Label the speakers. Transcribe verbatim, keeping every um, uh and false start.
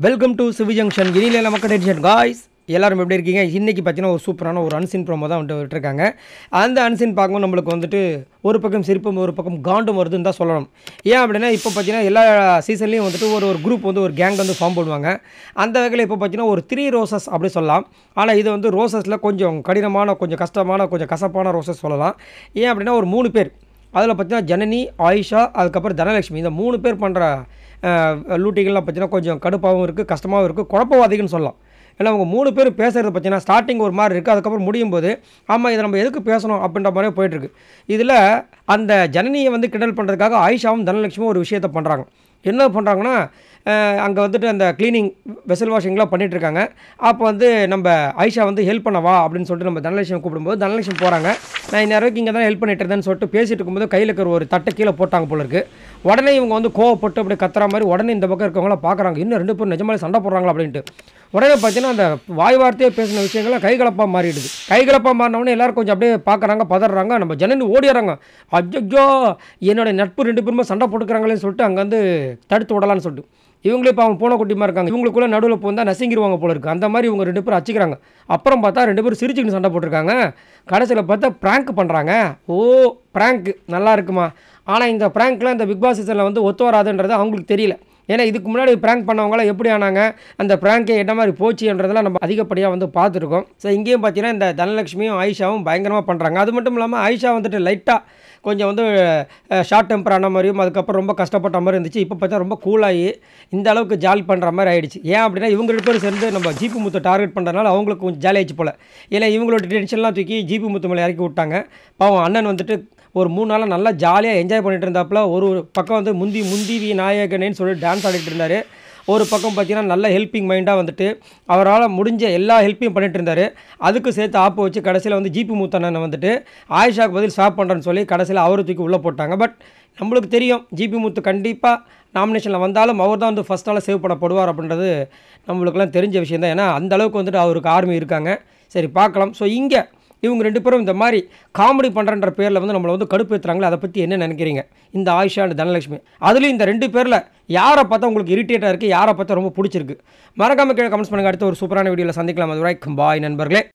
Speaker 1: Welcome to CV junction இனியில நமக்கு tension guys எல்லாரும் எப்படி இருக்கீங்க? இன்றைக்கி பார்த்தீங்கன்னா ஒரு சூப்பரான ஒரு அன்சின் ப்ரோமோ தான் வந்துட்டு விட்டுருக்காங்க. அந்த அன்சின் பார்க்கும்போது நம்மளுக்கு வந்துட்டு ஒரு பக்கம் சிரிப்பும் ஒரு பக்கம் காண்டும் வருதுன்னு தான் சொல்லணும். ஏன் அப்படின்னா இப்போ பார்த்தீங்கன்னா எல்லா சீசன்லேயும் வந்துட்டு ஒரு ஒரு குரூப் வந்து ஒரு கேங் வந்து ஃபார்ம் பண்ணுவாங்க. அந்த வகையில் இப்போ பார்த்தீங்கன்னா ஒரு த்ரீ ரோசஸ் அப்படி சொல்லலாம். ஆனால் இது வந்து ரோசஸில் கொஞ்சம் கடினமான கொஞ்சம் கஷ்டமான கொஞ்சம் கசப்பான ரோசஸ் சொல்லலாம். ஏன் அப்படின்னா ஒரு மூணு பேர் அதில் பார்த்தீங்கன்னா ஜனனி, ஆயிஷா, அதுக்கப்புறம் தனலட்சுமி இந்த மூணு பேர் பண்ணுற லூட்டிகள்லாம் பார்த்தீங்கன்னா கொஞ்சம் கடுப்பாகவும் இருக்குது, கஷ்டமாகவும் இருக்குது, குழப்பவாதிகள்னு சொல்லலாம். ஏன்னா அவங்க மூணு பேர் பேசுகிறது பார்த்தீங்கன்னா ஸ்டார்டிங் ஒரு மாதிரி இருக்குது, அதுக்கப்புறம் முடியும் போது ஆமாம் இதை நம்ம எதுக்கு பேசணும் அப்படின்ற மாதிரியே போயிட்டுருக்கு. இதில் அந்த ஜனனியை வந்து கிண்டல் பண்ணுறதுக்காக ஆயிஷாவும் தனலட்சுமியும் ஒரு விஷயத்தை பண்ணுறாங்க. என்ன பண்ணுறாங்கன்னா அங்கே வந்துட்டு அந்த க்ளீனிங் வெசல் வாஷிங்லாம் பண்ணிகிட்ருக்காங்க. அப்போ வந்து நம்ம ஆயிஷா வந்து ஹெல்ப் பண்ணவா அப்படின்னு சொல்லிட்டு நம்ம தனலட்சுமி கூப்பிடும்போது தனலட்சுமி போகிறாங்க. நான் இந்நேரம் வரைக்கும் இங்கே தான் ஹெல்ப் பண்ணிட்டு இருந்தேன்னு சொல்லிட்டு பேசிகிட்டு இருக்கும்போது கையில் இருக்கிற ஒரு தட்டை கீழே போட்டாங்க போல இருக்குது. உடனே இவங்க வந்து கோவப்பட்டு அப்படி கத்துற மாதிரி உடனே இந்த பக்கம் இருக்கவங்களாம் பார்க்குறாங்க, இன்னும் ரெண்டு பேரும் நிஜமாலே சண்டை போடுறாங்களா அப்படின்ட்டு. உடனே பார்த்தீங்கன்னா அந்த வாய் வார்த்தையே பேசின விஷயங்கள்லாம் கைகலப்பாக மாறிடுது. கைகலப்பாக மாறினவொடனே எல்லோரும் கொஞ்சம் அப்படியே பார்க்குறாங்க, பதறாங்க. நம்ம ஜனனி ஓடிடுறாங்க. அஜ்ஜோ என்னோடய நட்பு ரெண்டு பேருமே சண்டை போட்டுக்கிறாங்களேன்னு சொல்லிட்டு அங்கே வந்து தடுத்து விடலான்னு சொல்லிட்டு இவங்களே இப்போ அவங்க போன குட்டிமா இருக்காங்க. இவங்களுக்குள்ளே நடுவில் போந்தால் நசுங்கிடுவாங்க போல இருக்குது. அந்த மாதிரி இவங்க ரெண்டு பேரும் அச்சுக்கிறாங்க. அப்புறம் பார்த்தா ரெண்டு பேரும் சிரிச்சுக்கிட்டு சண்டை போட்டிருக்காங்க. கடைசியில் பார்த்தா ப்ராங்க் பண்ணுறாங்க. ஓ ப்ராங்க்கு நல்லா இருக்குமா? ஆனால் இந்த ப்ராங்க்லாம் இந்த பிக் பாஸ் சீசனில் வந்து ஒத்து வராதுன்றது அவங்களுக்கு தெரியல. ஏன்னா இதுக்கு முன்னாடி ப்ராங்க் பண்ணவங்களாம் எப்படி ஆனாங்க, அந்த ப்ராங்கே என்ன மாதிரி போச்சுன்றதெல்லாம் நம்ம அதிகப்படியாக வந்து பார்த்துருக்கோம். ஸோ இங்கேயும் பார்த்தீங்கன்னா இந்த தனலட்சுமியும் ஆயிஷாவும் பயங்கரமாக பண்ணுறாங்க. அது மட்டும் இல்லாமல் ஆயிஷா வந்துட்டு லைட்டாக கொஞ்சம் வந்து ஷார்ட் டெம்பர் ஆன மாதிரியும் அதுக்கப்புறம் ரொம்ப கஷ்டப்பட்ட மாதிரி இருந்துச்சு. இப்போ பார்த்தா ரொம்ப கூலாகி இந்த அளவுக்கு ஜாலி பண்ணுற மாதிரி ஆகிடுச்சு. ஏன் அப்படின்னா இவங்க ரெண்டு பேரும் சேர்ந்து நம்ம ஜிபி முத்து டார்கெட் பண்ணுறதுனால அவங்களுக்கு கொஞ்சம் ஜாலி ஆகிடுச்சு போல். ஏன்னா இவங்களோட டென்ஷன்லாம் தூக்கி ஜிபி முத்து மேலே இறக்கி விட்டாங்க. பாவம் அண்ணன் வந்துட்டு ஒரு மூணு நாளாக நல்லா ஜாலியாக என்ஜாய் பண்ணிட்டு இருந்தாப்புல. ஒரு பக்கம் வந்து முந்தி முந்திவி நாயகனேன்னு சொல்லிட்டு டான்ஸ் ஆடிட்டு இருந்தார். ஒரு பக்கம் பார்த்தீங்கன்னா நல்ல ஹெல்ப்பிங் மைண்டாக வந்துட்டு அவரால் முடிஞ்ச எல்லா ஹெல்ப்பையும் பண்ணிட்டு இருந்தார். அதுக்கு சேர்த்து ஆப்பு வச்சு கடைசியில் வந்து ஜிபி மூத்தண்ணனை வந்துட்டு ஆயிஷாவுக்கு பதில் ஸ்டாப் பண்ணுறேன்னு சொல்லி கடைசியில் அவரை தூக்கி உள்ளே போட்டாங்க. பட் நம்மளுக்கு தெரியும் ஜிபி மூத்து கண்டிப்பாக நாமினேஷனில் வந்தாலும் அவர் தான் வந்து ஃபஸ்ட்டால் சேவ் பண்ணப்படுவார் அப்படின்றது நம்மளுக்குலாம் தெரிஞ்ச விஷயம் தான். ஏன்னா அந்தளவுக்கு வந்துட்டு அவருக்கு ஆர்மி இருக்காங்க. சரி பார்க்கலாம். ஸோ இங்கே இவங்க ரெண்டு பேரும் இந்த மாதிரி காமெடி பண்ணுறன்ற பேரில் வந்து நம்மளை வந்து கடுப்பேற்றுறாங்களே, அதை பற்றி என்ன நினைக்கிறீங்க? இந்த ஆயிஷா அண்ட் தனலட்சுமி அதுலேயும் இந்த ரெண்டு பேரில் யாரை பார்த்தா உங்களுக்கு இரிட்டேட்டாக இருக்குது, யாரை பார்த்தா ரொம்ப பிடிச்சிருக்கு? மறக்காம கீழே கமெண்ட்ஸ் பண்ணுங்கள். அடுத்த ஒரு சூப்பரான வீடியோவில் சந்திக்கலாம். அது வரைக்கும் பாய் நண்பர்களே.